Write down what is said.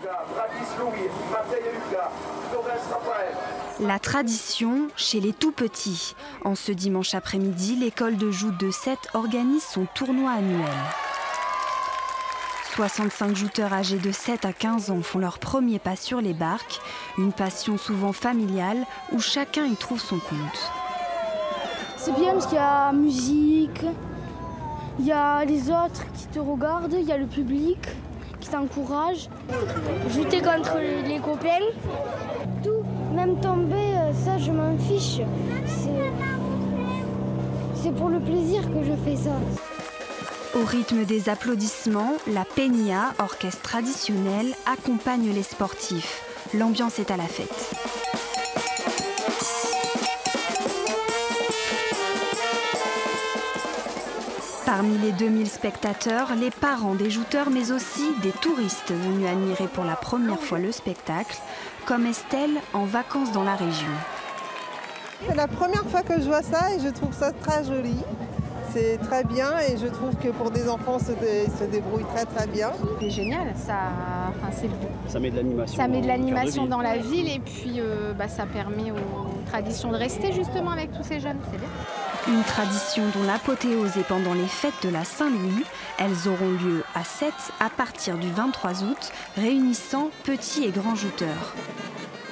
La tradition chez les tout-petits. En ce dimanche après-midi, l'école de joute de Sète organise son tournoi annuel. 65 jouteurs âgés de 7 à 15 ans font leur premier pas sur les barques, une passion souvent familiale où chacun y trouve son compte. C'est bien parce qu'il y a musique, il y a les autres qui te regardent, il y a le public qui t'encourage. Jouer contre les copains, tout, même tomber, ça je m'en fiche. C'est pour le plaisir que je fais ça. Au rythme des applaudissements, la peña, orchestre traditionnel, accompagne les sportifs. L'ambiance est à la fête. Parmi les 2000 spectateurs, les parents des jouteurs, mais aussi des touristes venus admirer pour la première fois le spectacle, comme Estelle en vacances dans la région. C'est la première fois que je vois ça et je trouve ça très joli. C'est très bien et je trouve que pour des enfants, ils se débrouillent très bien. C'est génial, ça met de l'animation. Ça met de l'animation dans la ville et puis ça permet aux traditions de rester justement avec tous ces jeunes. C'est bien. Une tradition dont l'apothéose est pendant les fêtes de la Saint-Louis. Elles auront lieu à Sète à partir du 23 août, réunissant petits et grands jouteurs.